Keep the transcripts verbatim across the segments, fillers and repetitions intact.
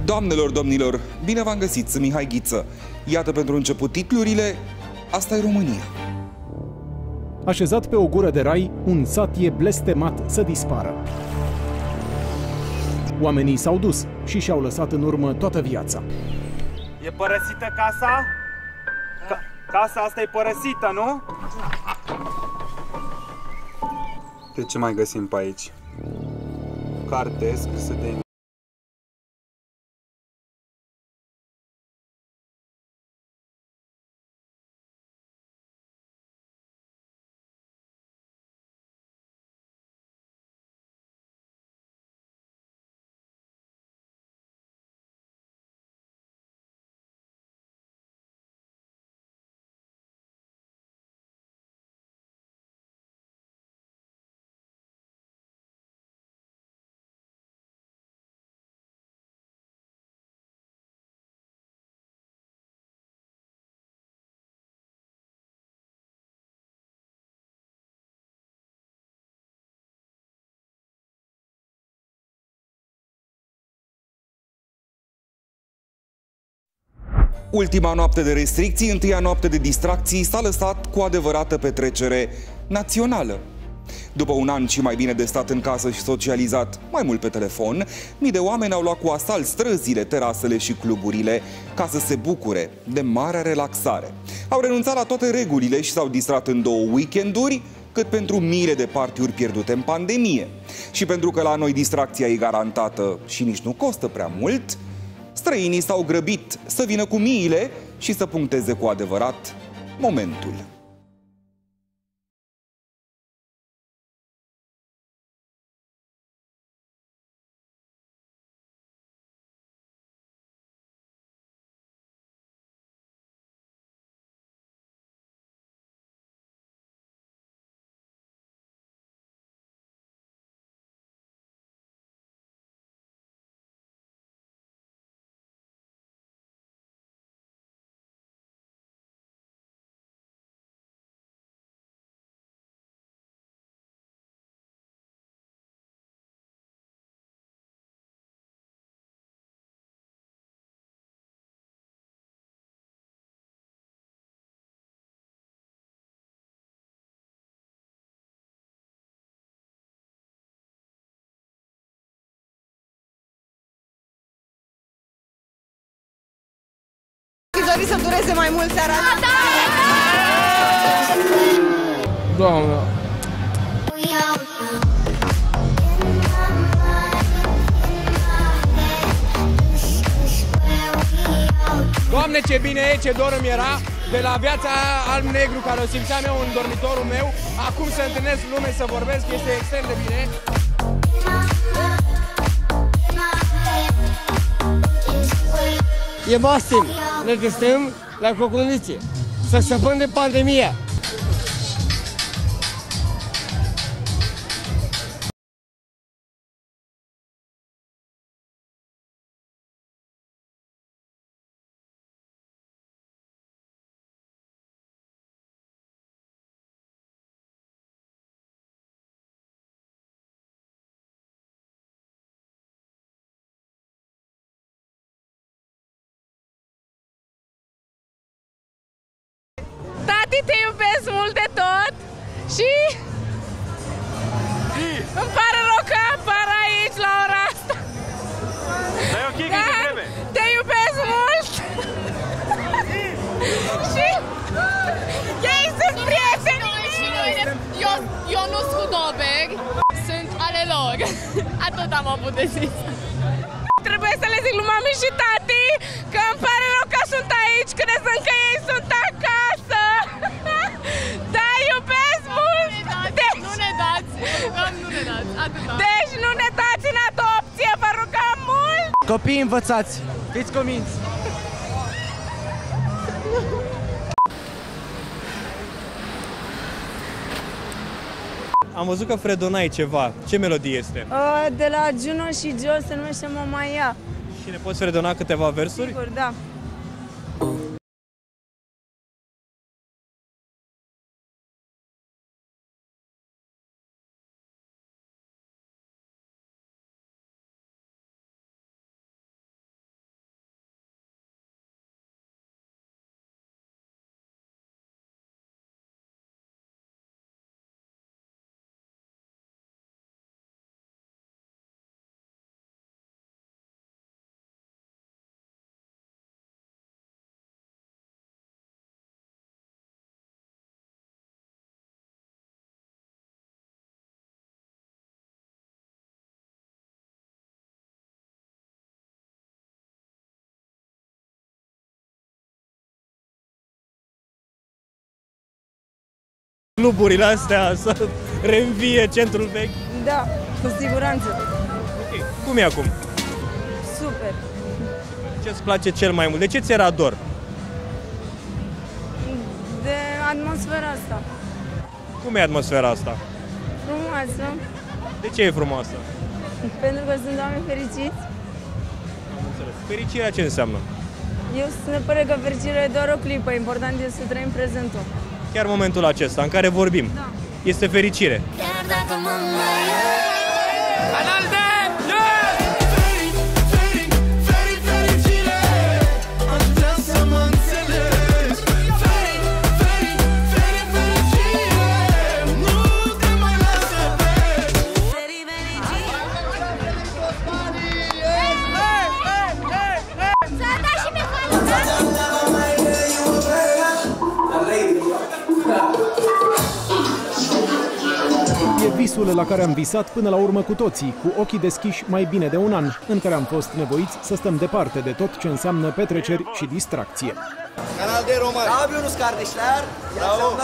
Doamnelor, domnilor, bine v-am găsit, sunt Mihai Ghiță. Iată pentru început titlurile, asta e România. Așezat pe o gură de rai, un sat e blestemat să dispară. Oamenii s-au dus și și-au lăsat în urmă toată viața. E părăsită casa? Ca casa asta e părăsită, nu? De ce mai găsim pe aici? Carte scrisă de... Ultima noapte de restricții, întâia noapte de distracții, s-a lăsat cu adevărată petrecere națională. După un an și mai bine de stat în casă și socializat mai mult pe telefon, mii de oameni au luat cu asalt străzile, terasele și cluburile ca să se bucure de marea relaxare. Au renunțat la toate regulile și s-au distrat în două weekenduri, cât pentru miile de partiuri pierdute în pandemie. Și pentru că la noi distracția e garantată și nici nu costă prea mult, străinii s-au grăbit să vină cu miile și să puncteze cu adevărat momentul. Aș dori să dureze mai mult seara asta. Doamne! Doamne, ce bine e, ce dor îmi era de la viața alb-negru care o simțeam eu în dormitorul meu. Acum să întâlnesc lume, să vorbesc, este extrem de bine. E maxim, ne găsim la o condiție, să scăpăm de pandemia. Tati, te iubesc mult de tot și îmi pare rău că apar aici la ora asta. Dar e ok, că te trebuie. Te iubesc mult și ei sunt prietenii mei. Eu, eu nu sunt hudobeg, sunt ale lor. Atât am avut de zis. Trebuie să le zic lui mami și tati că îmi pare rău că sunt aici, crezând că ei sunt acasă. Da, iubesc mult! Deci... Nu ne dați, nu ne dați, atâta. Deci nu ne dați în adopție, vă rugăm mult! Copii învățați, fiți convinți! Am văzut că fredonai ceva. Ce melodie este? Uh, de la Juno și Joe se numește Mama Ia. Și ne poți fredona câteva versuri? Sigur, da. cluburile astea, să reînvie centrul vechi? Da, cu siguranță. Okay. Cum e acum? Super. Ce-ți place cel mai mult? De ce ți era dor? De atmosfera asta. Cum e atmosfera asta? Frumoasă. De ce e frumoasă? Pentru că sunt oameni fericiți. Am înțeles. Fericirea ce înseamnă? Eu sunt de părere că fericirea e doar o clipă, important este să trăim prezentul. Chiar momentul acesta în care vorbim, da. Este fericire. Canal D! E visul la care am visat până la urmă cu toții, cu ochii deschiși mai bine de un an, în care am fost nevoiți să stăm departe de tot ce înseamnă petreceri și distracție. Canal de Român. Bravo, Yunus kardeşler. Bravo.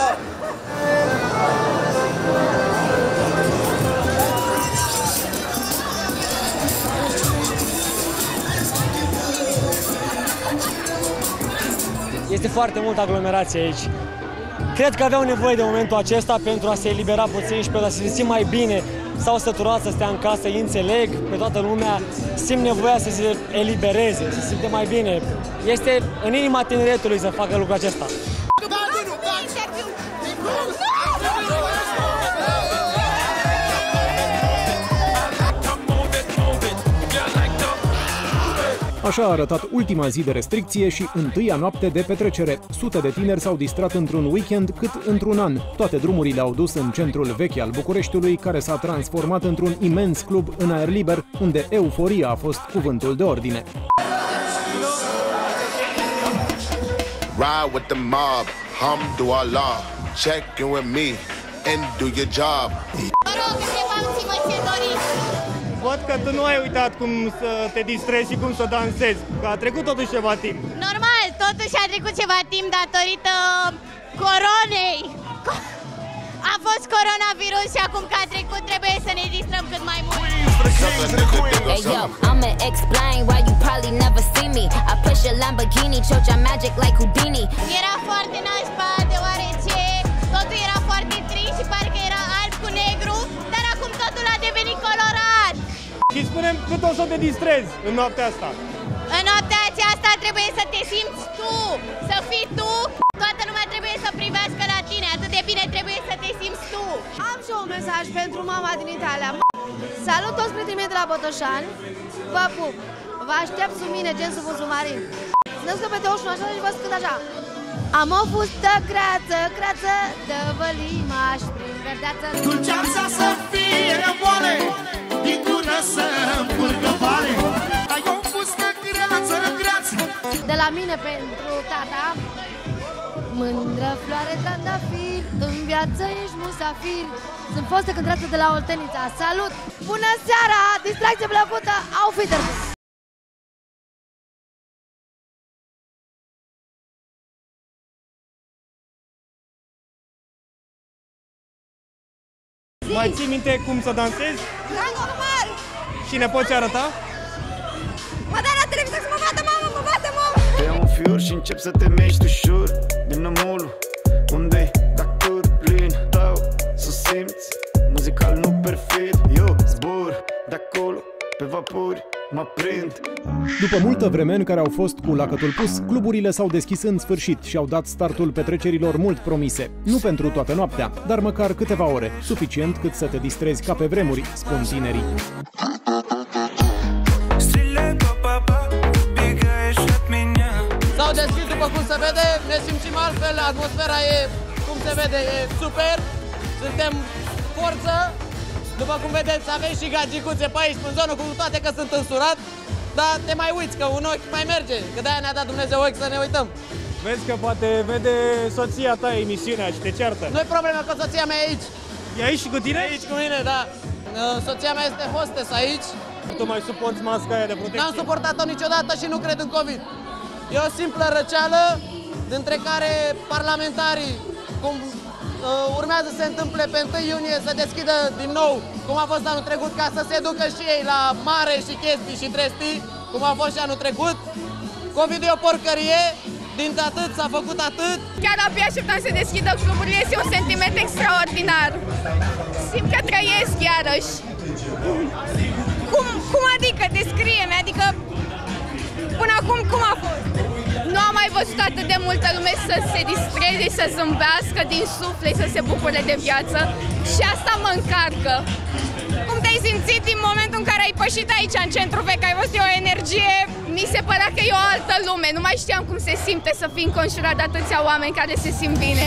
Este foarte multă aglomerație aici. Cred că aveau nevoie de momentul acesta pentru a se elibera puțin și pentru a se simți mai bine. S-au săturat să stea în casă, îi înțeleg pe toată lumea, simt nevoia să se elibereze, să se simte mai bine. Este în inima tineretului să facă lucrul acesta. Așa a arătat ultima zi de restricție și întâia noapte de petrecere. Sute de tineri s-au distrat într-un weekend cât într-un an. Toate drumurile au dus în centrul vechi al Bucureștiului, care s-a transformat într-un imens club în aer liber, unde euforia a fost cuvântul de ordine. Ride with the mob, hum do Allah, check in with me and do your job. Văd că tu nu ai uitat cum să te distrezi și cum să dansezi, că a trecut totuși ceva timp. Normal, totuși a trecut ceva timp datorită coronei. A fost coronavirus și acum că a trecut trebuie să ne distrăm cât mai mult. Hey yo, I'ma explain why you probably never see me. I push a Lamborghini, choke your magic like Houdini. Era foarte nașpa deoarece totul era foarte trist și parcă era alb cu negru, dar acum totul a devenit colorat. Și spune-mi cât o să te distrezi în noaptea asta. În noaptea aceasta trebuie să te simți tu, să fii tu. Toată lumea trebuie să privească la tine, atât de bine trebuie să te simți tu. Am și un mesaj pentru mama din Italia. Salut toți prietenii mei de la Botoșani. Vă pup. Vă aștept sub mine, gen sub un submarin. Născă pe douăzeci și unu așa și vă scând așa. Am o fustă creață, creață, de vălimaș prin verdeață. Dulceața să fie moale, din gură să-mi curgă vale. Ai o fustă creață, creață. De la mine pentru tata. Mândră floare trandafir, în viață ești musafir. Sunt fostă cântăreață de la Oltenița. Salut! Bună seara! Distracție plăcută! Auf Wiedersehen! Mai ții minte cum să dansezi? Da, normal! Și ne poți arăta? Mă dai la televizor să mă vadă mama, mă vadă mama! Pe un fiur și încep să te miști ușor din nămolul unde-i dacă plin tău să simți muzical nu perfid. Eu zbor de acolo pe vapori mă prind. După multă vreme în care au fost cu lacătul pus, cluburile s-au deschis în sfârșit și au dat startul petrecerilor mult promise. Nu pentru toată noaptea, dar măcar câteva ore, suficient cât să te distrezi ca pe vremuri, spun tinerii. S-au deschis, după cum se vede, ne simțim altfel, atmosfera e, cum se vede, e super, suntem forță, după cum vedeți, avem și gagicuțe pe aici, în zonă, cu toate că sunt însurat, dar te mai uiți, că un ochi mai merge, că de-aia ne-a dat Dumnezeu ochi să ne uităm. Vezi că poate vede soția ta emisiunea și te ceartă. Nu-i problemă că soția mea e aici. E aici și cu tine? E aici cu mine, da. Soția mea este hostess aici. Tu mai suporți masca aia de protecție? N-am suportat-o niciodată și nu cred în COVID. E o simplă răceală, dintre care parlamentarii cum uh, urmează să se întâmple pe întâi iunie să deschidă din nou, cum a fost anul trecut, ca să se ducă și ei la mare și chestii și trestii, cum a fost și anul trecut. COVID e o porcărie, dintre atât s-a făcut atât. Chiar abia așteptam să deschidă cluburile, este un sentiment extraordinar. Simt că trăiesc iarăși. Cum, cum adică? Descrie-mi, adică până acum cum a fost? Nu am mai văzut atât de multă lume să se distreze, să zâmbească din suflet, să se bucure de viață și asta mă încarcă. Cum te-ai simțit din momentul în care ai pășit aici în centru vechi, ai văzut o energie, mi se părea că e o altă lume, nu mai știam cum se simte să fii înconjurat de atâția oameni care se simt bine.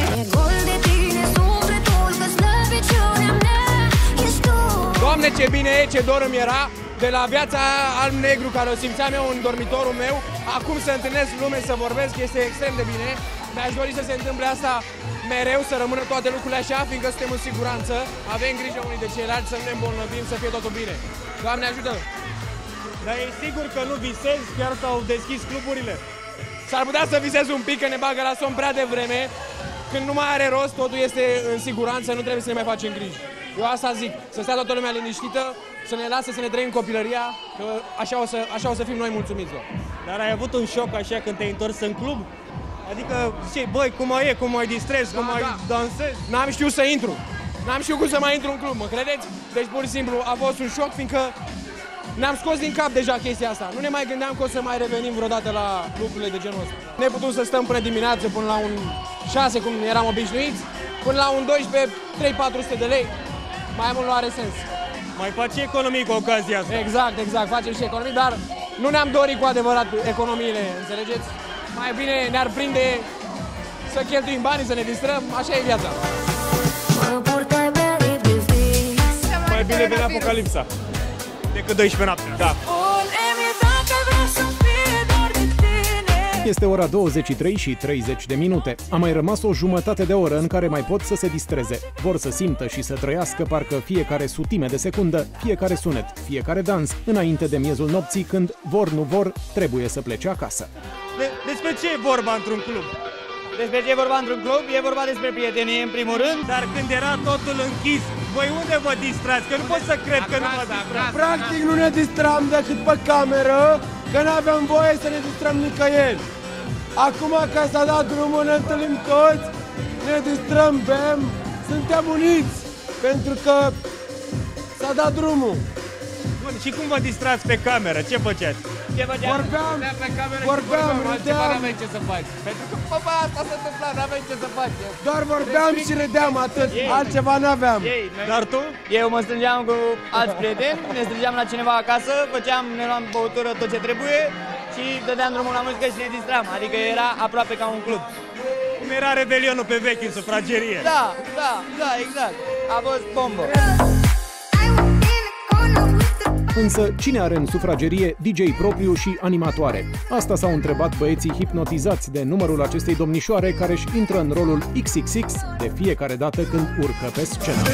Doamne, ce bine e, ce dor îmi era de la viața alb-negru care o simțeam eu în dormitorul meu, acum să întâlnesc lume, să vorbesc, este extrem de bine. Mi-aș dori să se întâmple asta mereu, să rămână toate lucrurile așa, fiindcă suntem în siguranță, avem grijă unii de ceilalți, să nu ne îmbolnăvim, să fie totul bine. Doamne ajută! Dar e sigur că nu visezi, chiar s-au deschis cluburile? S-ar putea să visez un pic, că ne bagă la somn prea devreme, când nu mai are rost, totul este în siguranță, nu trebuie să ne mai facem griji. Eu asta zic, să stea toată lumea liniștită, să ne lase să ne trăim copilăria, că așa o să, așa o să fim noi mulțumiți. Dar ai avut un șoc așa când te-ai întors în club? Adică, ce, băi, cum mai e, cum mai distrezi, cum mai da. dansezi? N-am știut să intru, n-am știut cum să mai intru în club, mă credeți? Deci pur și simplu a fost un șoc, fiindcă ne-am scos din cap deja chestia asta. Nu ne mai gândeam că o să mai revenim vreodată la lucrurile de genul ăsta. Ne putem să stăm până dimineață, până la un șase, cum eram obișnuiți, până la un doisprezece, trei patru sute de lei. Mai mult nu are sens. Mai faci economii cu ocazia asta. Exact, exact, facem și economii, dar nu ne-am dorit cu adevărat economiile, înțelegeți? Mai bine ne-ar prinde să cheltuim banii, să ne distrăm, așa e viața. Mai bine vine apocalipsa decât doisprezece noaptea. Da. Este ora douăzeci și trei și treizeci de minute. A mai rămas o jumătate de oră în care mai pot să se distreze. Vor să simtă și să trăiască parcă fiecare sutime de secundă, fiecare sunet, fiecare dans, înainte de miezul nopții, când, vor nu vor, trebuie să plece acasă. De despre ce e vorba într-un club? Despre ce e vorba într-un club? E vorba despre prietenie, în primul rând. Dar când era totul închis, voi unde vă distrați? Că nu pot să cred că nu vă distrați. Practic nu ne distram decât pe cameră, că n-aveam voie să ne distrăm nicăieri. Acum că s-a dat drumul, ne întâlnim toți, ne distrăm, bem, suntem uniți, pentru că s-a dat drumul. Bun, și cum vă distrați pe cameră? Ce făceați? Ce făceam? Vorbeam, pe cameră vorbeam, și vorbeam, altceva n-aveai ce să faci. Pentru că, bă, bă, asta se întâmpla, n-aveai ce să faci. Doar vorbeam și râdeam, atât, ei, altceva n-aveam. Ei, Dar tu? Eu mă strângeam cu alți prieteni, ne strângeam la cineva acasă, făceam, ne luam băutură, tot ce trebuie și dădeam drumul la muzică și ne distram, adică era aproape ca un club. Cum era Revelionul pe vechi în sufragerie? Da, da, da, exact. A fost bombă. Însă, cine are în sufragerie D J propriu și animatoare? Asta s-au întrebat băieții hipnotizați de numărul acestei domnișoare care își intră în rolul X X X de fiecare dată când urcă pe scenă.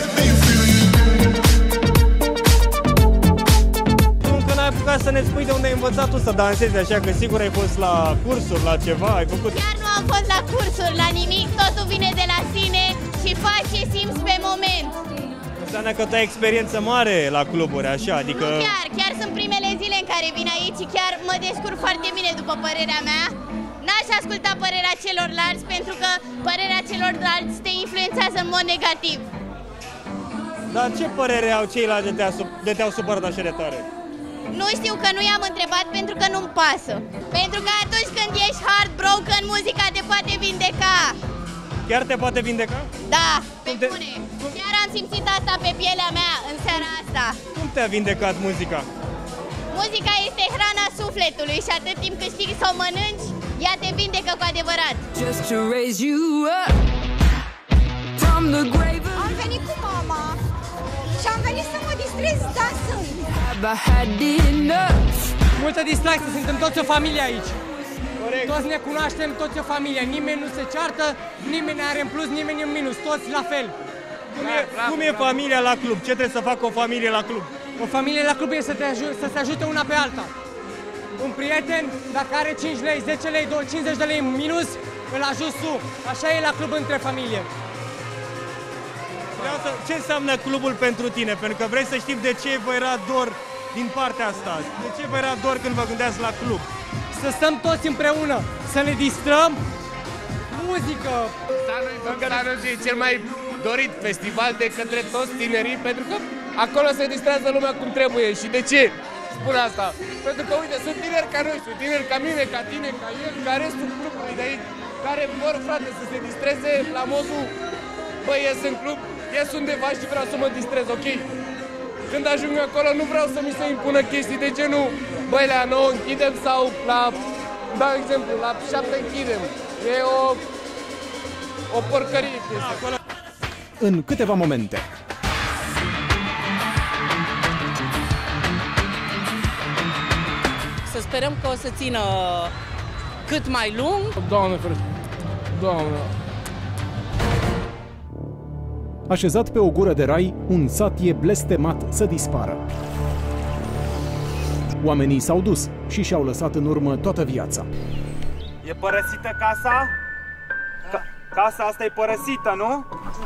Încă n-ai apucat să ne spui de unde ai învățat tu să dansezi, așa că sigur ai fost la cursuri, la ceva, ai făcut... Chiar nu am fost la cursuri, la nimic, totul vine de la sine și faci ce simți pe moment. Înseamnă că tu ai experiență mare la cluburi, așa, adică... Nu chiar, chiar sunt primele zile în care vin aici și chiar mă descurc foarte bine, după părerea mea. N-aș asculta părerea celorlalți, pentru că părerea celorlalți te influențează în mod negativ. Dar ce părere au ceilalți de te-au de te supărat așa de tare? Nu știu, că nu i-am întrebat pentru că nu-mi pasă. Pentru că atunci când ești heartbroken, muzica te poate vindeca. Chiar te poate vindeca? Da, pe te... bune. Chiar am simțit asta pe pielea mea în seara asta. Cum te-a vindecat muzica? Muzica este hrana sufletului și atât timp cât știi să o mănânci, ea te vindecă cu adevărat. Just to raise you up from the grave. Am venit cu mama și am venit să mă distrez dansând. Multă distracție, suntem toți o familie aici. Corect. Toți ne cunoaștem, toți o familie, nimeni nu se ceartă, nimeni are în plus, nimeni în minus, toți la fel. Cum e, cum e familia la club? Ce trebuie să facă o familie la club? O familie la club e să, te aj- să se ajute una pe alta. Un prieten, dacă are cinci lei, zece lei, cincizeci de lei în minus, îl ajuți tu. Așa e la club între familie. Vreau să, ce înseamnă clubul pentru tine? Pentru că vrei să știm de ce vă era dor din partea asta. De ce vă era dor când vă gândeați la club? Să stăm toți împreună, să ne distrăm, muzică. Anul e cel mai dorit festival de către toți tinerii, pentru că acolo se distrează lumea cum trebuie. Și de ce spun asta? Pentru că, uite, sunt tineri ca noi, sunt tineri ca mine, ca tine, ca el, ca restul clubului de aici, care vor, frate, să se distreze la modul, băi, ies în club, ies undeva și vreau să mă distrez, ok? Când ajung acolo nu vreau să mi se impună chestii de genul, băi, la nouă închidem sau la, dau exemplu, la șapte închidem. E o, o porcărie chestia acolo. În câteva momente. Să sperăm că o să țină cât mai lung. Doamne ferește, Doamne. Așezat pe o gură de rai, un sat e blestemat să dispară. Oamenii s-au dus și și-au lăsat în urmă toată viața. E părăsită casa? Ca casa asta e părăsită, nu?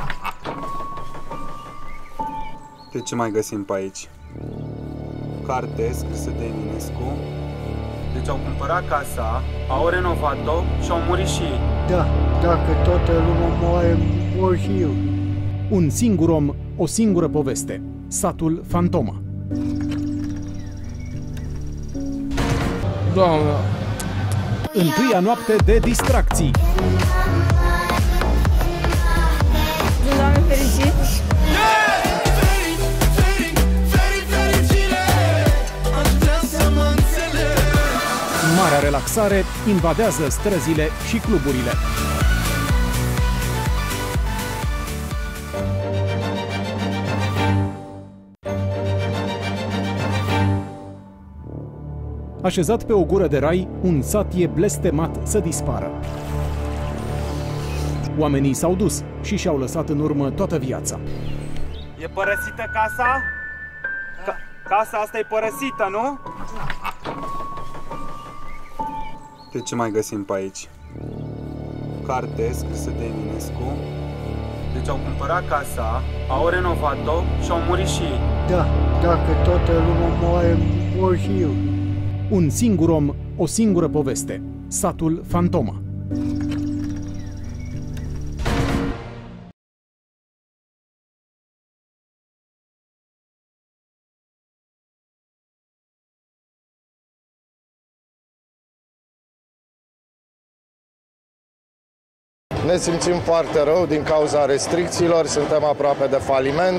De ce mai găsim pe aici? Carte scrisă de Eminescu. Deci au cumpărat casa, au renovat-o și au murit și ei. Da, dacă toată lumea moare, mor și eu. Un singur om, o singură poveste. Satul Fantoma. Doamne. Întâia noapte de distracții. Doamne fericit! Marea relaxare invadează străzile și cluburile. Așezat pe o gură de rai, un sat e blestemat să dispară. Oamenii s-au dus și și-au lăsat în urmă toată viața. E părăsită casa? Ca casa asta e părăsită, nu? De ce mai găsim pe aici? Carte scrisă de Eminescu. Deci au cumpărat casa, au renovat-o și au murit și ei. Da, dacă toată lumea moare, mor și eu. Un singur om, o singură poveste. Satul Fantoma. Ne simțim foarte rău din cauza restricțiilor, suntem aproape de faliment,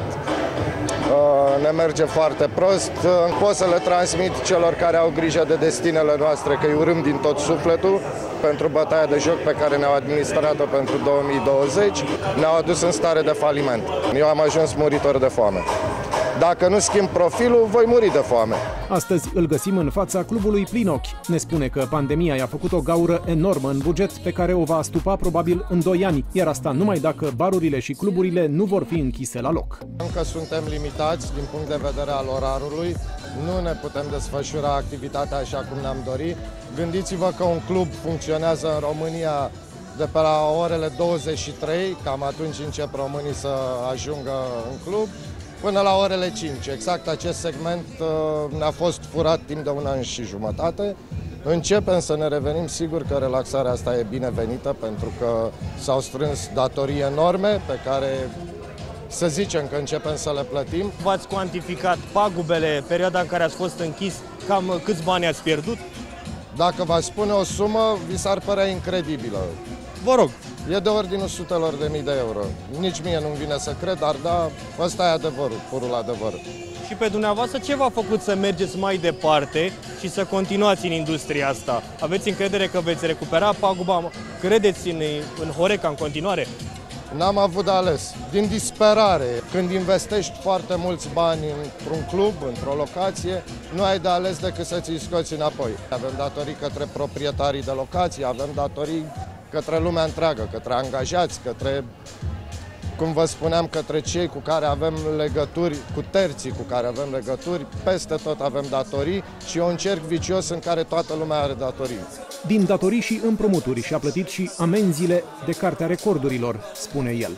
ne merge foarte prost. Pot să le transmit celor care au grijă de destinele noastre că îi urâm din tot sufletul pentru bătaia de joc pe care ne-au administrat-o pentru două mii douăzeci. Ne-au adus în stare de faliment. Eu am ajuns muritor de foame. Dacă nu schimb profilul, voi muri de foame. Astăzi îl găsim în fața clubului plin ochi. Ne spune că pandemia i-a făcut o gaură enormă în buget pe care o va astupa probabil în doi ani, iar asta numai dacă barurile și cluburile nu vor fi închise la loc. Încă suntem limitați din punct de vedere al orarului, nu ne putem desfășura activitatea așa cum ne-am dorit. Gândiți-vă că un club funcționează în România de pe la orele douăzeci și trei, cam atunci încep românii să ajungă în club, până la orele cinci. Exact acest segment uh, ne-a fost furat timp de un an și jumătate. Începem să ne revenim, sigur că relaxarea asta e binevenită, pentru că s-au strâns datorii enorme pe care să zicem că începem să le plătim. V-ați cuantificat pagubele, perioada în care ați fost închis, cam câți bani ați pierdut? Dacă v-aș spune o sumă, vi s-ar părea incredibilă. Vă rog. E de ordinul sutelor de mii de euro. Nici mie nu-mi vine să cred, dar da, ăsta e adevărul, purul adevăr. Și pe dumneavoastră ce v-a făcut să mergeți mai departe și să continuați în industria asta? Aveți încredere că veți recupera paguba? Credeți în, în Horeca în continuare? N-am avut de ales. Din disperare, când investești foarte mulți bani într-un club, într-o locație, nu ai de ales decât să ți-i scoți înapoi. Avem datorii către proprietarii de locații, avem datorii către lumea întreagă, către angajați, către, cum vă spuneam, către cei cu care avem legături, cu terții cu care avem legături, peste tot avem datorii și e un cerc vicios în care toată lumea are datorii. Din datorii și împrumuturi și-a plătit și amenziile de Cartea Recordurilor, spune el.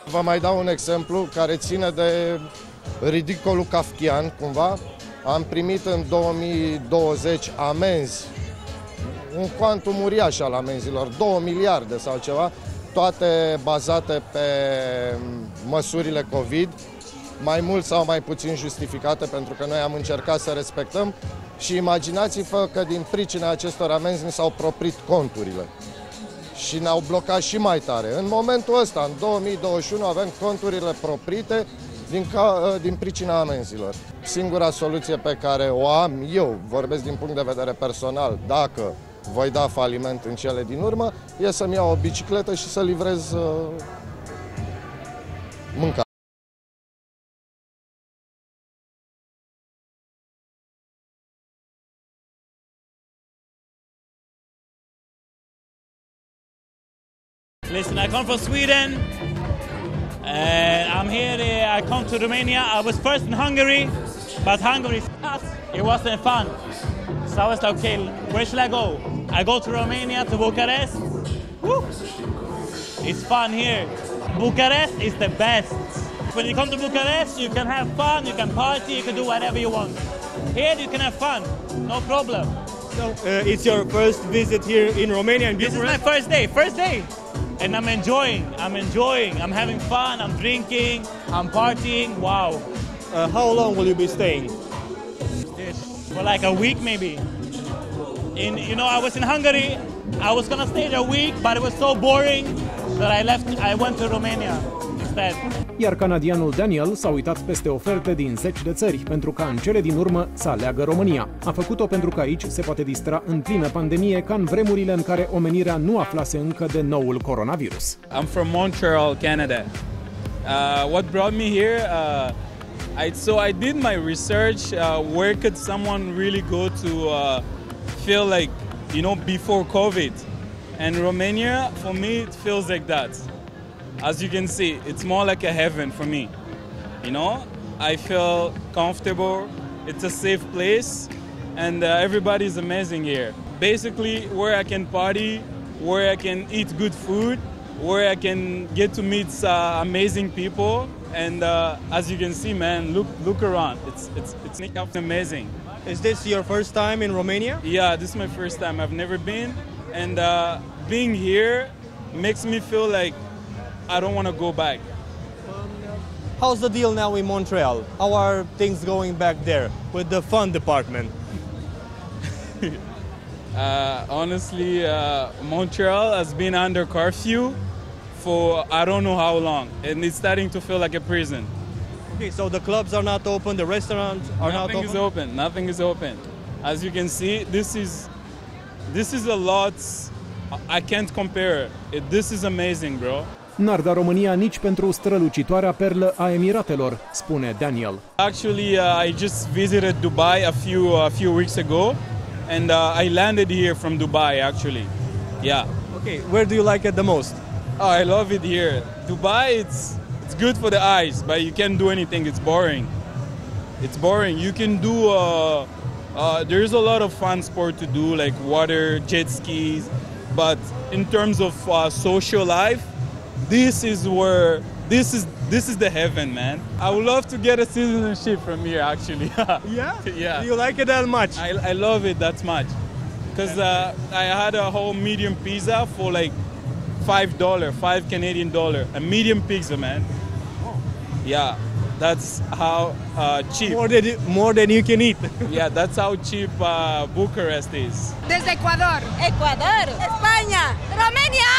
Vă mai dau un exemplu care ține de ridicolul kafkian, cumva. Am primit în două mii douăzeci amenzi, un cuantum uriaș al amenzilor, două miliarde sau ceva, toate bazate pe măsurile COVID, mai mult sau mai puțin justificate, pentru că noi am încercat să respectăm și imaginați-vă că din pricina acestor amenzi ni s-au proprit conturile și ne-au blocat și mai tare. În momentul ăsta, în două mii douăzeci și unu, avem conturile proprite din, ca, din pricina amenzilor. Singura soluție pe care o am eu, vorbesc din punct de vedere personal, dacă voi da faliment în cele din urmă, e să-mi iau o bicicletă și să livrez uh, mâncare. Listen, I come from Sweden, and I'm here, uh, I come to Romania. I was first in Hungary, but Hungary, it wasn't fun. So I was like, okay, where should I go? I go to Romania, to Bucharest. Woo! It's fun here. Bucharest is the best. When you come to Bucharest, you can have fun, you can party, you can do whatever you want. Here you can have fun, no problem. So uh, it's your first visit here in Romania? And this is my first day, first day. And I'm enjoying, I'm enjoying, I'm having fun, I'm drinking, I'm partying, wow. Uh, how long will you be staying? For like a week maybe. In, you know, I was in Hungary, I was gonna stay there a week, but it was so boring that I left, I went to Romania instead. Iar canadianul Daniel s-a uitat peste oferte din zeci de țări, pentru ca în cele din urmă să aleagă România. A făcut-o pentru că aici se poate distra în plină pandemie, ca în vremurile în care omenirea nu aflase încă de noul coronavirus. I'm from Montreal, Canada. Uh, what brought me here? Uh, I, so I did my research. Uh, where could someone really go to uh, feel like, you know, before COVID? And Romania, for me, it feels like that. As you can see, it's more like a heaven for me. You know, I feel comfortable. It's a safe place, and uh, everybody's amazing here. Basically, where I can party, where I can eat good food, where I can get to meet uh, amazing people. And uh, as you can see, man, look look around. It's it's it's amazing. Is this your first time in Romania? Yeah, this is my first time. I've never been, and uh, being here makes me feel like I don't want to go back. How's the deal now in Montreal? How are things going back there with the fun department? uh, honestly, uh, Montreal has been under curfew for I don't know how long, and it's starting to feel like a prison. Okay, so the clubs are not open, the restaurants are Nothing not is open? open. Nothing is open. As you can see, this is this is a lot. I can't compare it. This is amazing, bro. N-ar da România nici pentru strălucitoarea perlă a Emiratelor, spune Daniel. Actually, uh, I just visited Dubai a few a few weeks ago, and uh, I landed here from Dubai. Actually, yeah. Okay, where do you like it the most? Oh, I love it here. Dubai, it's it's good for the eyes, but you can't do anything. It's boring. It's boring. You can do. Uh, uh, there's a lot of fun sport to do, like water, jet skis, but in terms of uh, social life, this is where this is this is the heaven, man. I would love to get a citizenship from here, actually. Yeah? Yeah. Do you like it that much? I, I love it that much, because uh, I had a whole medium pizza for like five dollars, five Canadian dollar, a medium pizza, man. Yeah, that's how uh, cheap. More than more than you can eat. Yeah, that's how cheap uh, Bucharest is. Desde Ecuador. Ecuador. España. Romania.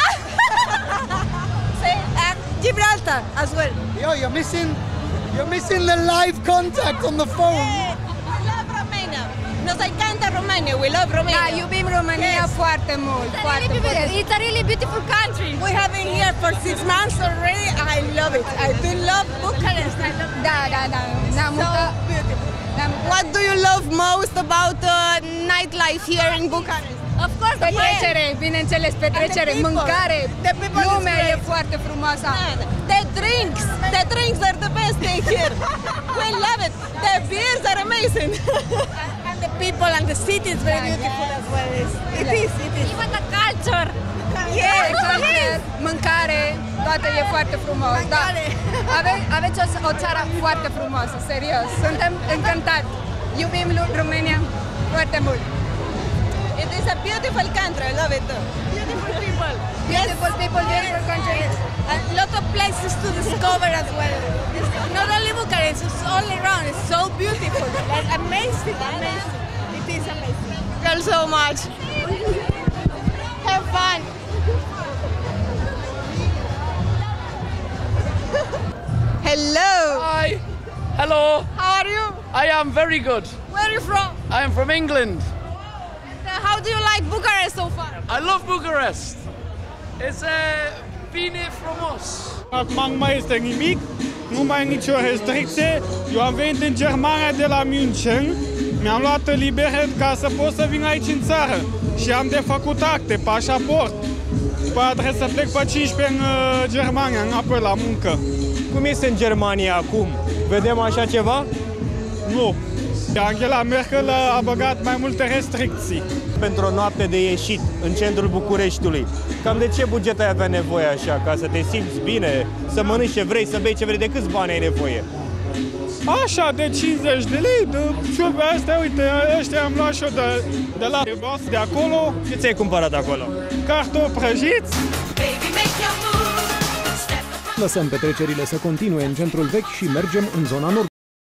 uh, Gibraltar as well. Yo, you're missing, you're missing the live contact on the phone. Yeah, I love Romania. Nos encanta Romania. We love Romania. Da, iubim Romania yes. foarte mult. It's, foarte a really, foarte. It's a really beautiful country. We have been here for six months already. I love it. I do love Bucharest. I love da, da, da. da so beautiful. What do you love most about uh, nightlife here in Bucharest? Of course, petrecere, bineînțeles, petrecere, mâncare, lumea e foarte frumoasă. The drinks, the drinks are the best thing here. We love it. The beers are amazing. And the people and the city is very beautiful as well. It is, it is. Even the culture. Yes, yes. Mâncare, toate e foarte frumos. Da. Ave, aveți o, o țară foarte frumoasă, serios. Suntem încântați. Iubim România foarte mult. It is a beautiful country, I love it. Beautiful people. Beautiful people, beautiful country. A lot of places to discover as well. It's not only Bucharest, it's all around. It's so beautiful. Like amazing, amazing. It is amazing. Thank you so much. Have fun. Hello. Hi. Hello. How are you? I am very good. Where are you from? I am from England. And, uh, how do you like Bucharest so far? I love Bucharest. It's uh, bine frumos. Acum nu mai este nimic, nu mai e nicio restricție. Eu am venit în Germania de la München, mi-am luat liberet ca să pot să vin aici în țară și am de făcut acte, pașaport. După aia trebuie să plec pe cincisprezece în uh, Germania, înapoi la muncă. Cum este în Germania acum? Vedem așa ceva? Nu. Angela Merkel a băgat mai multe restricții. Pentru o noapte de ieșit în centrul Bucureștiului, cam de ce buget ai avea nevoie așa, ca să te simți bine, să mănânci ce vrei, să bei ce vrei, de câți bani ai nevoie? Așa, de cincizeci de lei, de ciobe astea, uite, ăștia am luat și eu de, de la de acolo. Ce ți-ai cumpărat acolo? Cartofi prăjiți. Lăsăm petrecerile să continue în centrul vechi și mergem în zona nord.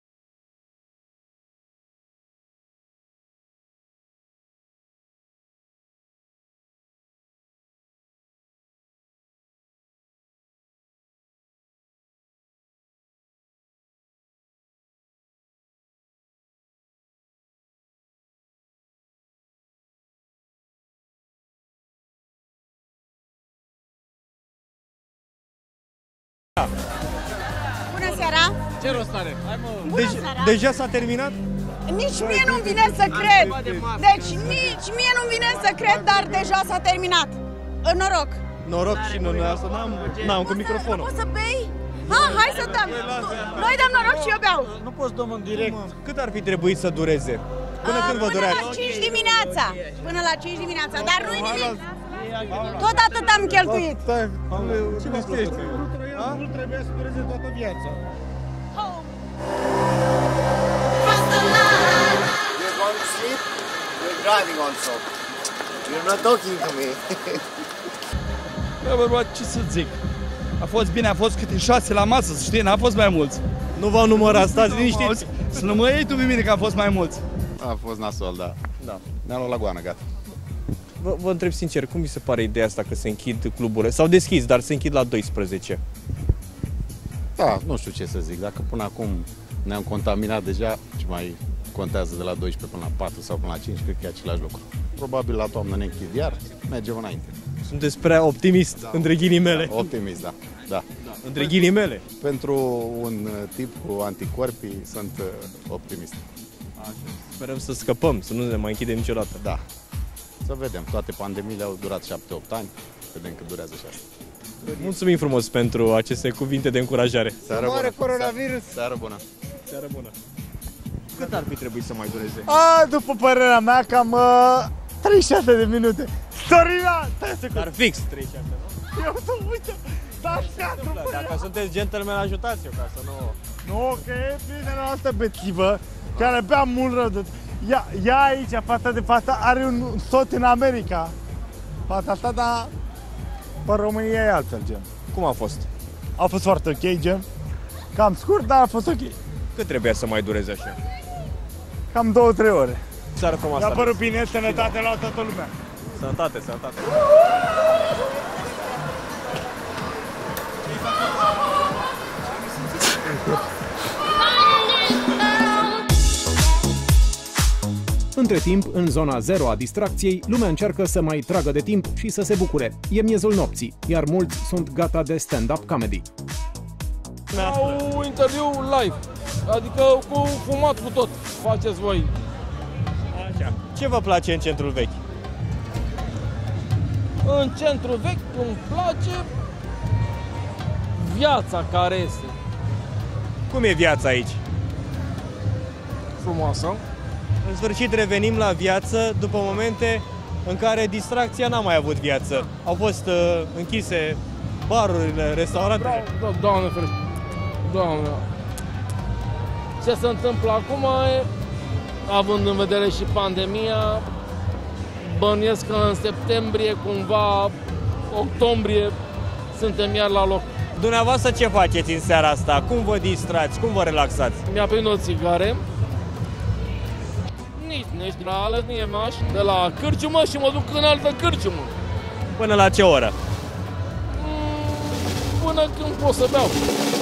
Bună seara! Ce rost are? Bună seara! Deja s-a terminat? Nici mie nu-mi vine să cred. Deci nici mie nu-mi vine să cred, dar deja s-a terminat. Noroc! Noroc și nu, asta n-am, n-am cu microfonul. Poți să bei? Ha, hai să dăm! Noi dăm noroc și eu beau! Nu poți dăm în direct. Cât ar fi trebuit să dureze? Până când vă durează? Până la cinci dimineața. Până la cinci dimineața, dar nu-i nimic. Tot atât am cheltuit. Ce găsești? Nu trebuie să dureze toată viața. You're going to sleep? You're driving also. You're not talking to me. Bă, bă, ce să zic? A fost bine, a fost câte șase la masă, să știi, n-a fost mai mulți. Nu v-au numărat, stați liniștiți. Să nu mă iei tu pe mine că a fost mai mulți. A fost nasol, da. Da. Ne-am luat la goană, gata. Vă, vă întreb sincer, cum vi se pare ideea asta că se închid cluburile? S-au deschis, dar se închid la douăsprezece. Da, nu știu ce să zic. Dacă până acum ne-am contaminat deja, ce mai contează de la douăsprezece până la patru sau până la cinci, cred că e același lucru. Probabil la toamnă ne închid iar, mergem înainte. Sunteți prea optimist, da. Între ghilimele. Da, optimist, da. da. da. Între ghilimele. Pentru un tip cu anticorpi sunt optimist. Așa. Sperăm să scăpăm, să nu ne mai închidem niciodată. Da. Să vedem, toate pandemiile au durat șapte opt ani, vedem cât durează și asta. Mulțumim frumos pentru aceste cuvinte de încurajare. Seară bună. Coronavirus. Seară bună. Seară bună. Cât ar fi trebuit să mai dureze? A, după părerea mea, cam uh, treizeci și șase de minute. Sorina! Dar fix treizeci și șase, nu? Eu nu uite, dar dacă sunteți gentleman, ajutați-o ca să nu... Nu, că e prietena noastră bețivă, care bea mult rău de... Ea, ea aici, fata de fata, are un soț în America. Fata asta, dar pe România e altfel, gen. Cum a fost? A fost foarte ok, gen. Cam scurt, dar a fost ok. Cât trebuia să mai dureze așa? Cam două, trei ore. Seară frumoasă. Mi-a părut bine, sănătate la toată lumea. Sănătate, sănătate. Între timp, în zona zero a distracției, lumea încearcă să mai tragă de timp și să se bucure. E miezul nopții, iar mulți sunt gata de stand-up comedy. Au interviu live, adică cu fumat cu tot, faceți voi. Așa. Ce vă place în centrul vechi? În centrul vechi îmi place viața care este. Cum e viața aici? Frumoasă. În sfârșit revenim la viață după momente în care distracția n-a mai avut viață. Au fost uh, închise barurile, restaurantele. Da, da, Doamne ferește. Doamne. Ce se întâmplă acum e, având în vedere și pandemia, bănuiesc că în septembrie, cumva, octombrie, suntem iar la loc. Dumneavoastră ce faceți în seara asta? Cum vă distrați? Cum vă relaxați? Mi-a prins o țigare. Nici, nici la alătnie maș, de la cârciumă și mă duc în altă cârciumă. Până la ce oră? Până când pot să beau.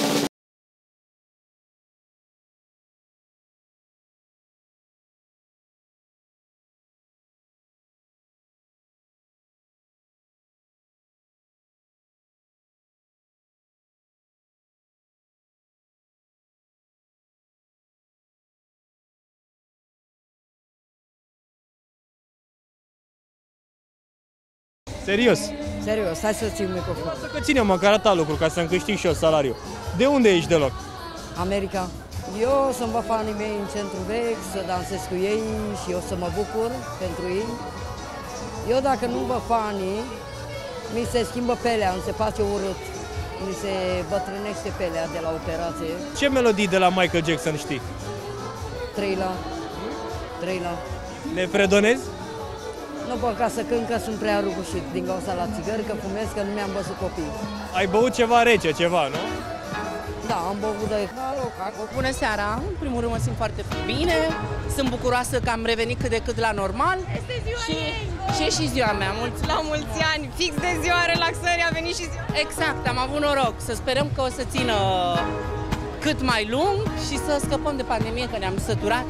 Serios? Serios, hai să țin microfonul. Lasă că ține măcar atâta lucru ca să-mi câștig și eu salariu. De unde ești deloc? America. Eu să-mi văd fanii mei în centru vechi, să dansez cu ei și eu să mă bucur pentru ei. Eu dacă nu văd fanii, mi se schimbă pelea, mi se face urât. Mi se bătrânește pelea de la operație. Ce melodii de la Michael Jackson știi? Thriller. Thriller. Le fredonezi? Nu pot ca să cânt, că sunt prea rugușit din cauza la țigări, că fumez, că nu mi-am văzut copii. Ai băut ceva rece, ceva, nu? Da, am băut de... Bună seara! În primul rând mă simt foarte bine, sunt bucuroasă că am revenit cât de cât la normal. Este ziua și, ei! și e și ziua mea, mulți. La mulți ani, fix de ziua relaxării a venit și ziua. Exact, am avut noroc. Să sperăm că o să țină cât mai lung și să scăpăm de pandemie, că ne-am săturat.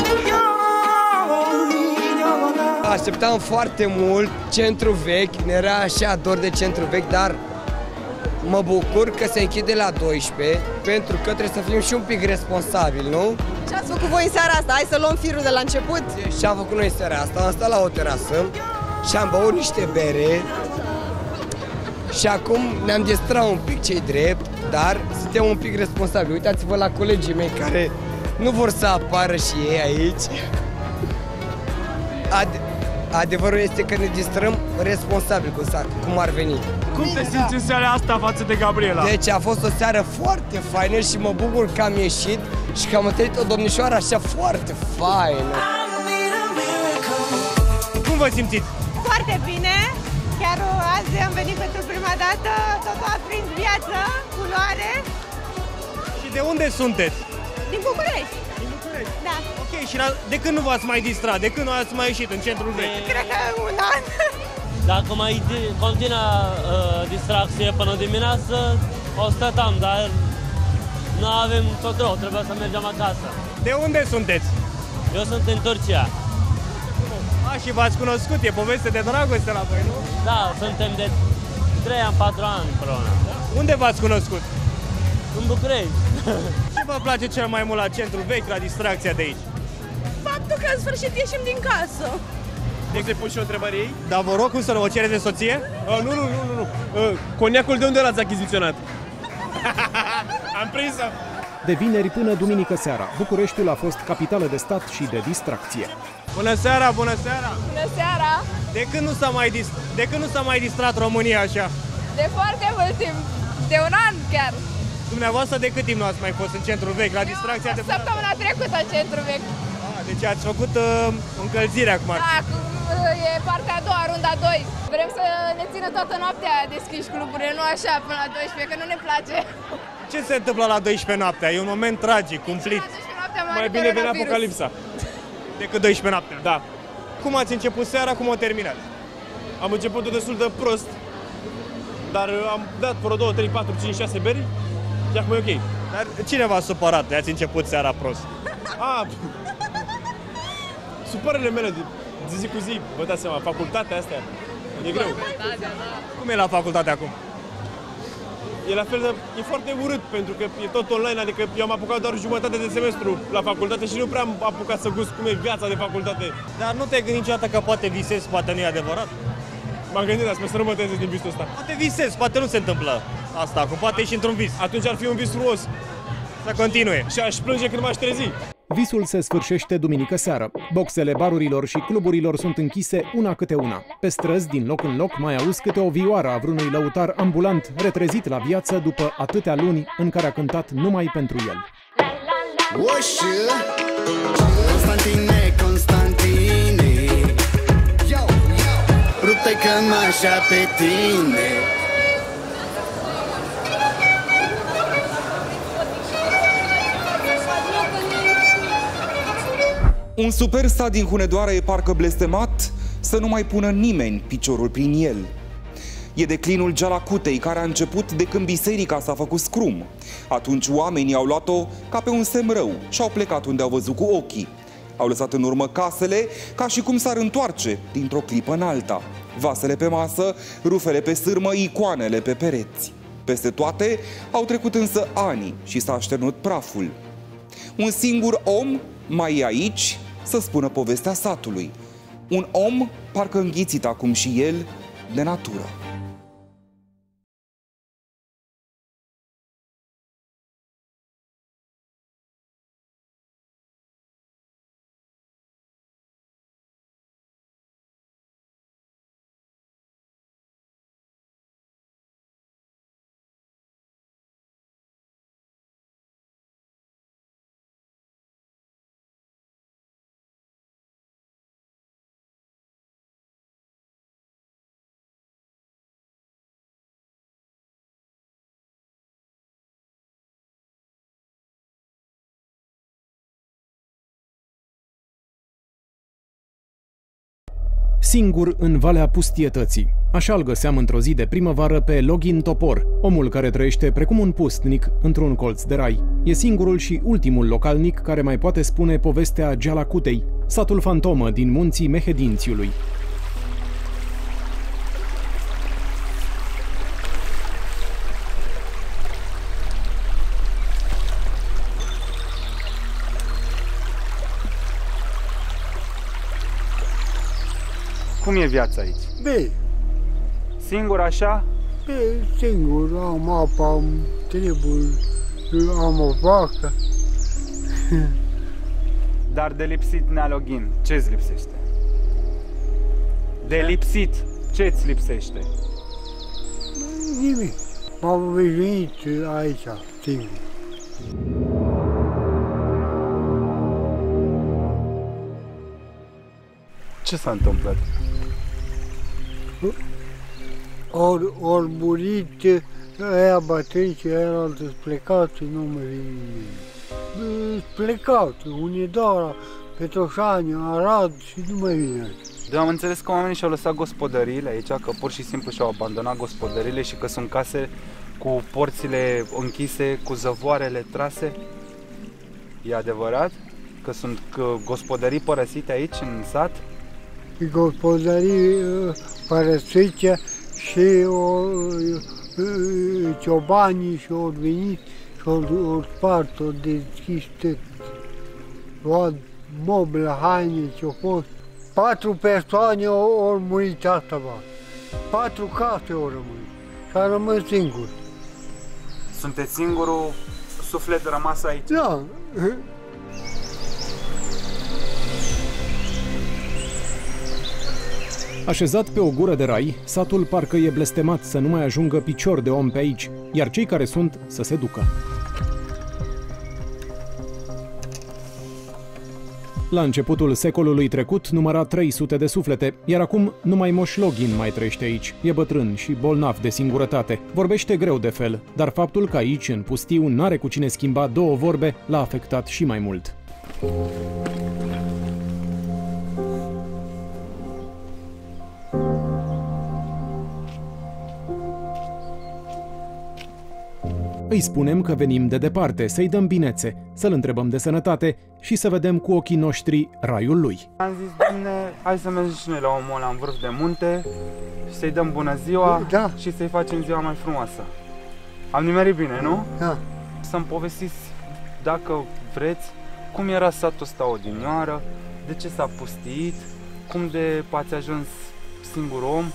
Așteptam foarte mult centru vechi, ne era așa dor de centru vechi, dar mă bucur că se închide la douăsprezece, pentru că trebuie să fim și un pic responsabili, nu? Ce ați făcut voi în seara asta? Hai să luăm firul de la început. Ce am făcut noi în seara asta? Am stat la o terasă și am băut niște bere și acum ne-am distrat un pic, ce-i drept, dar suntem un pic responsabili. Uitați-vă la colegii mei care nu vor să apară și ei aici. Ad adevărul este că ne distrăm responsabil, cum, cum ar veni. Cum te simți în seara asta față de Gabriela? Deci a fost o seară foarte faină și mă bucur că am ieșit și că am întâlnit o domnișoară așa foarte faină. Cum vă simțiți? Foarte bine! Chiar azi am venit pentru prima dată, totul a prins viață, culoare. Și de unde sunteți? Din București. Din București? Da. Ok, și la, de când nu v-ați mai distrat? De când nu ați mai ieșit în centrul vechi? Cred că un an. Dacă mai continuă uh, distracție până dimineață, o stăteam, dar nu avem tot rău, trebuie să mergem acasă. De unde sunteți? Eu sunt în Turcia. A, și v-ați cunoscut, e poveste de dragoste la voi, nu? Da, suntem de trei ani, patru ani împreună. Unde v-ați cunoscut? În București. Ce vă place cel mai mult la centrul vechi, la distracția de aici? Faptul că în sfârșit ieșim din casă. Poți să-i pun și o întrebare ei? Dar vă rog, cum să o cereți de soție? Uh, nu, nu, nu, nu, nu. Uh, coniacul de unde l-ați achiziționat? Am prins-o! De vineri până duminică seara, Bucureștiul a fost capitală de stat și de distracție. Bună seara, bună seara! Bună seara! De când nu s-a mai, dist... de când nu s-a mai distrat România așa? De foarte mult timp, de un an chiar. Dumneavoastră de cât timp nu ați mai fost în centrul vechi, la distracția de... Săptămâna trecută în centru vechi. Ah, deci ați făcut uh, încălzire acum. Da, e partea a doua, runda doi. Vrem să ne țină toată noaptea deschiși cluburile, nu așa până la douăsprezece, că nu ne place. Ce se întâmplă la douăsprezece noaptea? E un moment tragic, cumplit. Mai bine vine apocalipsa. Decât douăsprezece noaptea? Da. Cum ați început seara, cum o terminat? Am început destul de prost, dar am dat vreo două, trei, patru, cinci, șase beri și acum e ok. Dar cine v-a supărat de ați început seara prost? A, supărările mele de, de zi cu zi, vă dați seama, facultatea astea, e greu. Cum e la facultate acum? E la fel de, e foarte urât, pentru că e tot online, adică eu am apucat doar jumătate de semestru la facultate și nu prea am apucat să gust cum e viața de facultate. Dar nu te-ai gândit niciodată că poate visezi, poate nu e adevărat? M-am gândit, dar sper să nu mă trezesc din visul ăsta. Poate visezi, poate nu se întâmplă asta acum, poate ești într-un vis. Atunci ar fi un vis frumos. Să continue. Și aș plânge când m-aș trezi. Visul se sfârșește duminică seară. Boxele barurilor și cluburilor sunt închise una câte una. Pe străzi, din loc în loc, mai auzi câte o vioară a vreunui lăutar ambulant, retrezit la viață după atâtea luni în care a cântat numai pentru el. Constantine, Constantine, rupe cămașa pe tine. Un superstar din Hunedoara e parcă blestemat să nu mai pună nimeni piciorul prin el. E declinul Gialacutei, care a început de când biserica s-a făcut scrum. Atunci oamenii au luat-o ca pe un semn rău și au plecat unde au văzut cu ochii. Au lăsat în urmă casele ca și cum s-ar întoarce dintr-o clipă în alta. Vasele pe masă, rufele pe sârmă, icoanele pe pereți. Peste toate au trecut însă ani și s-a așternut praful. Un singur om mai e aici să spună povestea satului. Un om parcă înghițit acum și el de natură. Singur în Valea Pustietății. Așa îl găseam într-o zi de primăvară pe Login Topor, omul care trăiește precum un pustnic într-un colț de rai. E singurul și ultimul localnic care mai poate spune povestea Gialacutei, satul fantomă din munții Mehedințiului. Cum e viața aici? Bine. Singur așa? Bine, singur. Am apă, am treburi, am o vacă. Dar de lipsit, Nea Login, ce-ți lipsește? De lipsit, ce-ți lipsește? Nimic. M-am obișnuit aici, singur. Ce s-a întâmplat? Ori, ori murit aia bătrâni și aia altă plecat, nu mă vine. Plecat, Hunedoara, Petroșani, Arad și nu mai vine. Eu am înțeles că oamenii și-au lăsat gospodăriile aici, că pur și simplu și-au abandonat gospodăriile și că sunt case cu porțile închise, cu zăvoarele trase. E adevărat? Că sunt gospodării părăsite aici, în sat? Gospodării părăsite și o, ciobanii și-au venit și-au spart, au deschis tot. Luat mobilă, haine ce-au fost. Patru persoane au, au murit asta, bă. Patru case au rămas și a rămas singur. Sunteți singurul suflet rămas aici? Da. Așezat pe o gură de rai, satul parcă e blestemat să nu mai ajungă picior de om pe aici, iar cei care sunt să se ducă. La începutul secolului trecut număra trei sute de suflete, iar acum numai Moș Login mai trăiește aici. E bătrân și bolnav de singurătate. Vorbește greu de fel, dar faptul că aici, în pustiu, n-are cu cine schimba două vorbe, l-a afectat și mai mult. Îi spunem că venim de departe, să-i dăm binețe, să-l întrebăm de sănătate și să vedem cu ochii noștri raiul lui. Am zis, Doamne, hai să mergem și noi la omul ăla în vârf de munte și să-i dăm bună ziua, da, și să-i facem ziua mai frumoasă. Am nimerit bine, nu? Da. Să-mi povestiți, dacă vreți, cum era satul ăsta odinioară, de ce s-a pustiit, cum de ați ajuns singur om.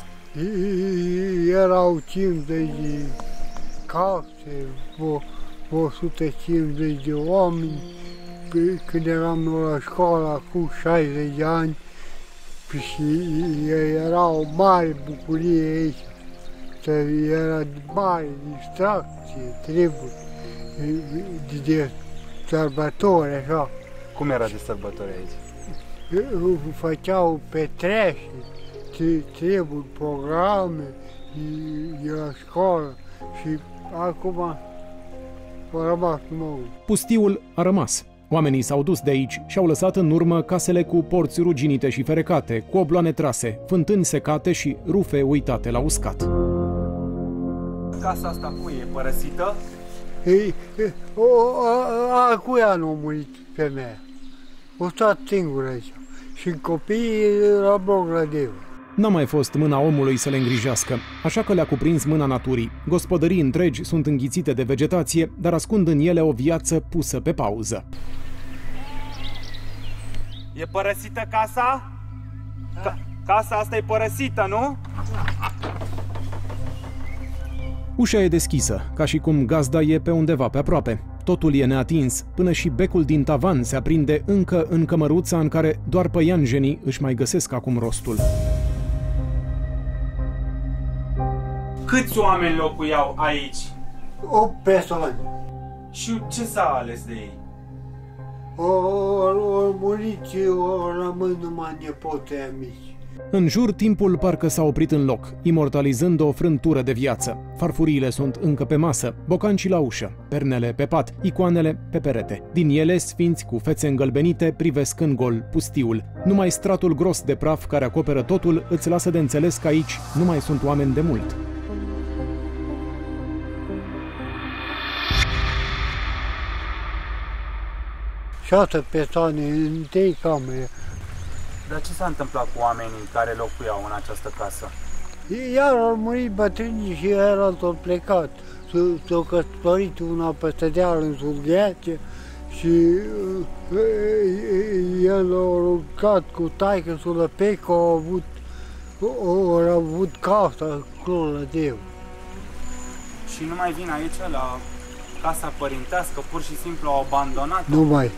Erau cincizeci case, o sută cincizeci de oameni când eram la școală cu șaizeci de ani și era o mare bucurie aici. Era mare distracție, treburi de, de sărbători, așa. Cum era de sărbători aici? Făceau petreceri, treburi, programe de la școală și acum a rămas nou. Pustiul a rămas. Oamenii s-au dus de aici și au lăsat în urmă casele cu porți ruginite și ferecate, cu obloane trase, fântâni secate și rufe uitate la uscat. Casa asta cui e părăsită? Ei, o, a, a cui a nu murit femeia? O stat singură aici și copiii la Brogladeu. N-a mai fost mâna omului să le îngrijească, așa că le-a cuprins mâna naturii. Gospodării întregi sunt înghițite de vegetație, dar ascund în ele o viață pusă pe pauză. E părăsită casa? Ca casa asta e părăsită, nu? Ușa e deschisă, ca și cum gazda e pe undeva pe aproape. Totul e neatins, până și becul din tavan se aprinde încă în cămăruța în care doar păianjenii își mai găsesc acum rostul. Câți oameni locuiau aici? opt persoane. Și ce s-a ales de ei? Ori murit și ori rămân numai nepoții mici. În jur, timpul parcă s-a oprit în loc, imortalizând o frântură de viață. Farfuriile sunt încă pe masă, bocancii la ușă, pernele pe pat, icoanele pe perete. Din ele, sfinți cu fețe îngălbenite privesc în gol pustiul. Numai stratul gros de praf care acoperă totul îți lasă de înțeles că aici nu mai sunt oameni de mult. Șase persoane în trei camere. Dar ce s-a întâmplat cu oamenii care locuiau în această casă? Iar au murit bătrânii și iar au plecat. S-au căsătorit una peste deal în Surgheace și el a rugat cu taică-sul la Peco, au avut, au avut casa Clolădeu. Și nu mai vin aici la casa părintească, pur și simplu au abandonat? Nu mai.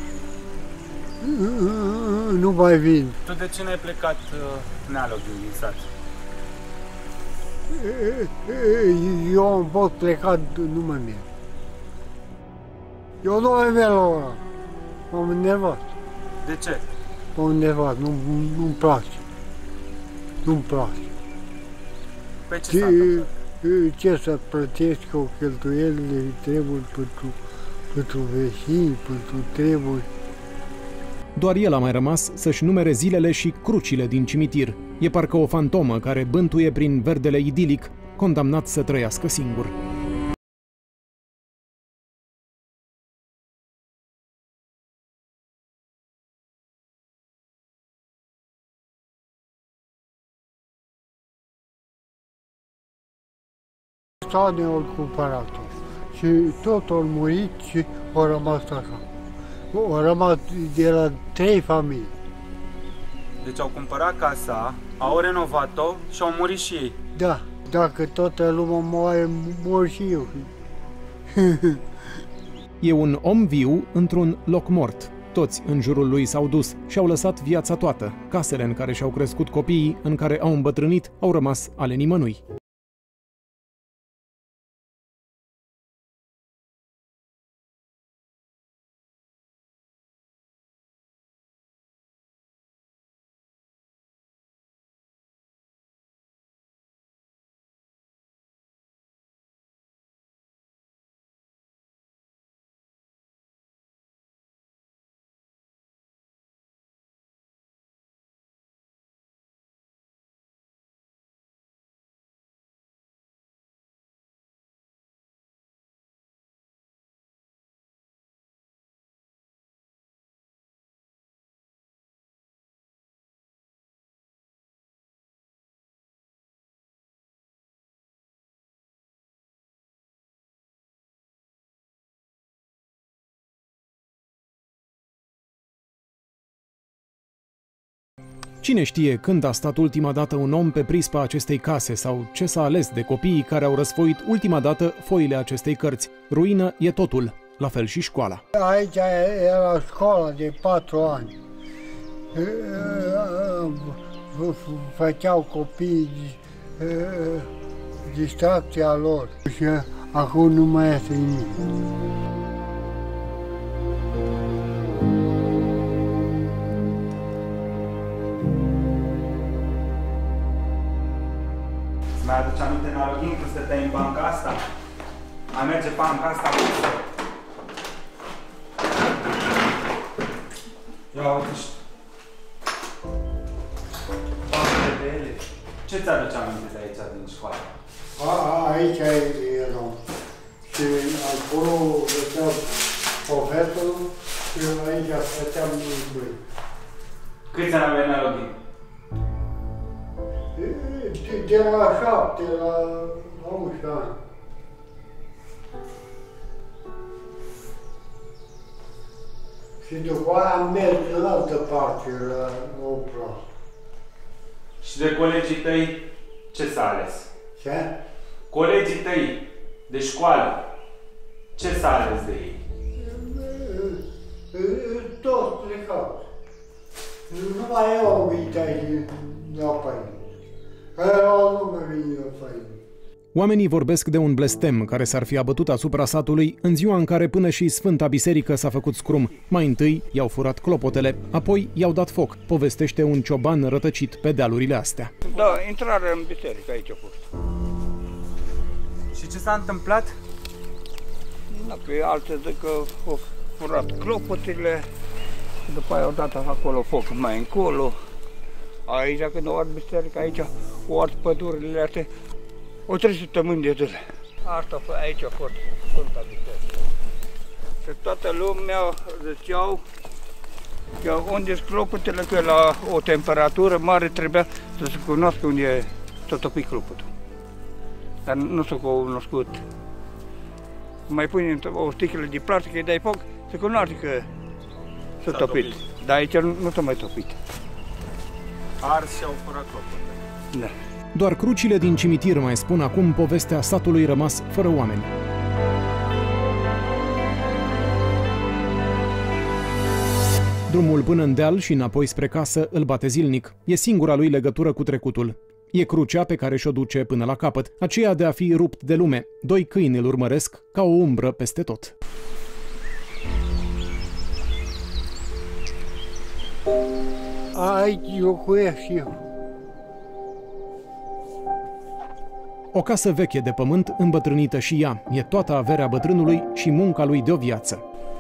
Nu mai vin. Tu de ce n-ai plecat nealog din sat? Eu am fost plecat, nu mai merg. Eu nu mai merg la ora. M-am enervat. De ce? M-am enervat, nu, nu-mi place. Nu-mi place. Pe ce s-a întâmplat? Ce să plătesc eu cheltuielile, treburi pentru, pentru vecini, pentru treburi. Doar el a mai rămas să-și numere zilele și crucile din cimitir. E parcă o fantomă care bântuie prin verdele idilic, condamnat să trăiască singur. Stane au cumpărat-o și tot au murit și au rămas așa. Au rămas de la trei familii. Deci au cumpărat casa, au renovat-o și au murit și ei. Da, dacă toată lumea moare, mor și eu. E un om viu într-un loc mort. Toți în jurul lui s-au dus și au lăsat viața toată. Casele în care și-au crescut copiii, în care au îmbătrânit, au rămas ale nimănui. Cine știe când a stat ultima dată un om pe prispa acestei case sau ce s-a ales de copiii care au răsfoit ultima dată foile acestei cărți. Ruină e totul. la fel și școala. Aici era școala de patru ani. Făceau copiii distracția lor și acum nu mai este nimic. Îți mai aduce aminte în Aloghin când stăteai în banca asta? Mai merge banca asta acasă? Ia uite și... de ele. Ce ți-aduce aminte de aici, din școală? A, aici eram. Și acolo găseam profesorul și aici stăteam noi. Câți ani aveai în Aloghin? De la șapte la unsprezece ani. Și după aia am mers în altă parte, la opera. Și de colegii tăi, ce s-a ales? Ce? Colegii tăi de școală, ce s-a ales de ei? Toți plecați. Nu mai au venit aici la Paine. Nu mai vine la Paine. Oamenii vorbesc de un blestem care s-ar fi abătut asupra satului în ziua în care până și Sfânta Biserică s-a făcut scrum. Mai întâi i-au furat clopotele, apoi i-au dat foc, povestește un cioban rătăcit pe dealurile astea. Da, intrarea în biserică aici a fost. Și ce s-a întâmplat? Da, pe alții zic că au furat clopotele, după aia au dat acolo foc mai încolo. Aici, când au ars biserica, aici au ars pădurile astea, o trei săptămâni de zile. Asta aici a fost Sfânta Biserică. Și toată lumea ziceau că unde sunt clopotele, că la o temperatură mare trebuia să se cunoască unde s-a topit clopotul. Dar nu s-a cunoscut. Mai pune o sticlă de plastic, îi dai foc, se cunoaște că s-a topit. topit. Dar aici nu, nu s-a mai topit. Ars și au furat clopotele. Da. Doar crucile din cimitir mai spun acum povestea satului rămas fără oameni. Drumul până în deal și înapoi spre casă îl bate zilnic. E singura lui legătură cu trecutul. E crucea pe care și-o duce până la capăt, aceea de a fi rupt de lume. Doi câini îl urmăresc ca o umbră peste tot. Aici locuiesc și eu. O casă veche de pământ, îmbătrânită și ea, e toată averea bătrânului și munca lui de o viață.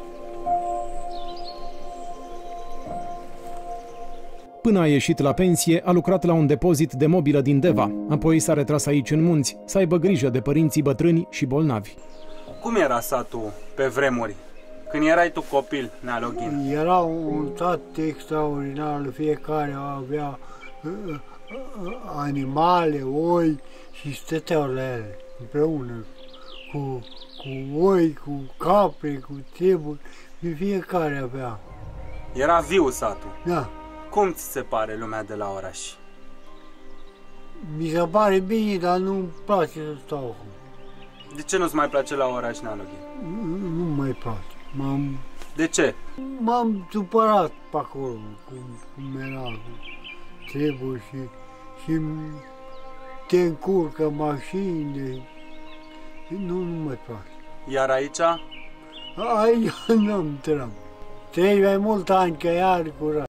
Până a ieșit la pensie, a lucrat la un depozit de mobilă din Deva, apoi s-a retras aici în munți, să aibă grijă de părinții bătrâni și bolnavi. Cum era satul pe vremuri, când erai tu copil, Nealoghin? Era un sat extraordinar, fiecare avea uh, animale, oi și stăteau la ele împreună cu, cu oi, cu capre, cu treburi, fiecare avea. Era viu satul? Da. Cum ți se pare lumea de la oraș? Mi se pare bine, dar nu-mi place să stau acum. De ce nu-ți mai place la oraș, Nealoghin? Nu, nu mai place. M-am... De ce? M-am supărat pe acolo, cum, cum era, cu treburi și, și te încurcă mașini, nu, nu mai place. Iar aici? Aici n-am treabă. Trei mai mult ani că iar curat.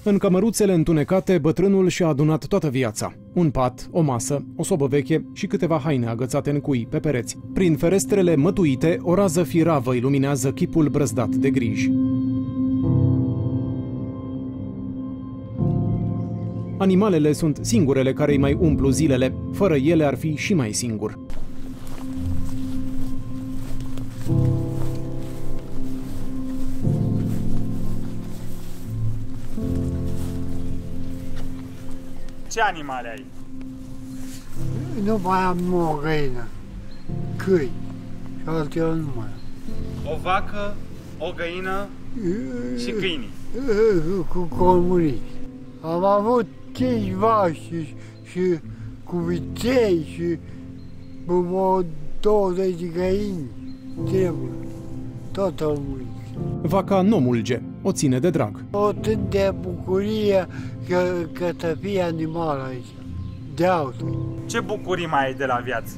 În cămăruțele întunecate, bătrânul și-a adunat toată viața. Un pat, o masă, o sobă veche și câteva haine agățate în cui pe pereți. Prin ferestrele mătuite, o rază firavă iluminează chipul brăzdat de griji. Animalele sunt singurele care îi mai umplu zilele. Fără ele ar fi și mai singur. Ce animale ai? Nu mai am o găină, câini și altele nu mai am. O vacă, o găină și câini. Cu cormurici. Am avut cinci vaci și, și cu viței și o douăzeci de găini. Trebuie. Tot au murit. Vaca nu mulge, o ține de drag. O țin de bucurie că, că să fie animal aici. De altul. Ce bucurii mai ai de la viață?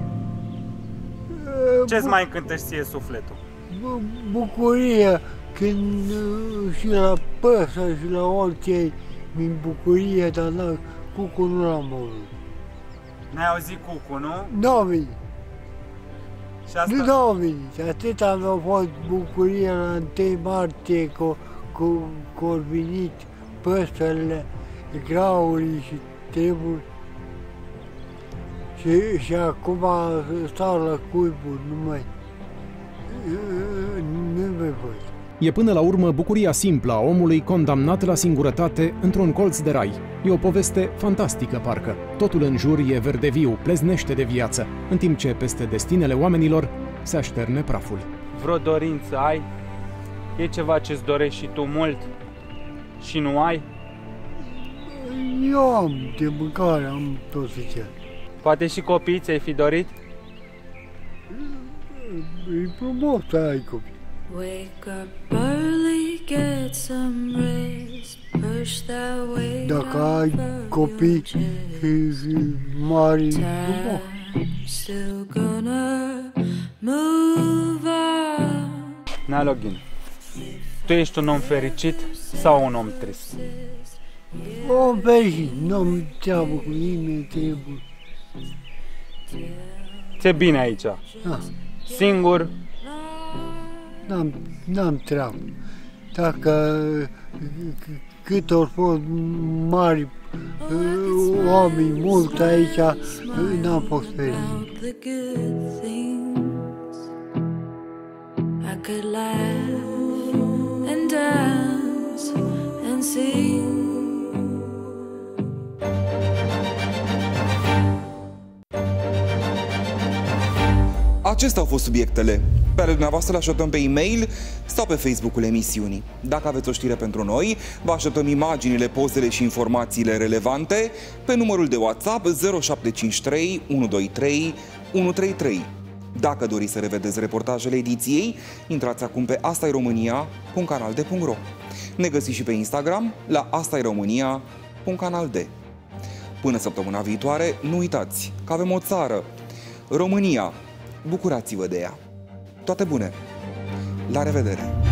Ce-ți mai încântești ție sufletul? Bucurie când și la păsări și la orice mi bucurie, dar n cucu nu l-am auzit. N-ai auzit cucu, nu? Nu a venit. Și asta? Nu a venit. Atât am fost bucurie la întâi martie cu, cu, cu au venit păsările, graurii și treburi. Și, și acum stau la cuiburi, nu mai, nu mai văd. E până la urmă bucuria simplă a omului condamnat la singurătate într-un colț de rai. E o poveste fantastică, parcă. Totul în jur e verde viu, pleznește de viață, în timp ce peste destinele oamenilor se așterne praful. Vreo dorință ai? E ceva ce-ți dorești și tu mult și nu ai? Eu am de mâncare, am tot ce cer. Poate și copii ți-ai fi dorit? E frumos să ai copii. Dacă ai copii mari, frumos. Nalogin, tu ești un om fericit sau un om trist? Om fericit, nu-mi treabă cu nimeni, trebuie. Ți-e bine aici? Da. Singur? N-am, n-am treabă. Dacă cât au fost mari oameni mulți aici, n-am fost fericit. I could laugh and dance and sing. Acestea au fost subiectele. Pe ale dumneavoastră le așteptăm pe e-mail sau pe Facebook-ul emisiunii. Dacă aveți o știre pentru noi, vă așteptăm imaginile, pozele și informațiile relevante pe numărul de WhatsApp zero șapte cinci trei unu doi trei unu trei trei. Dacă doriți să revedeți reportajele ediției, intrați acum pe asta i românia punct canal d punct ro. Ne găsiți și pe Instagram la asta i românia punct canal d. Până săptămâna viitoare, nu uitați că avem o țară, România. Bucurați-vă de ea. Toate bune! La revedere!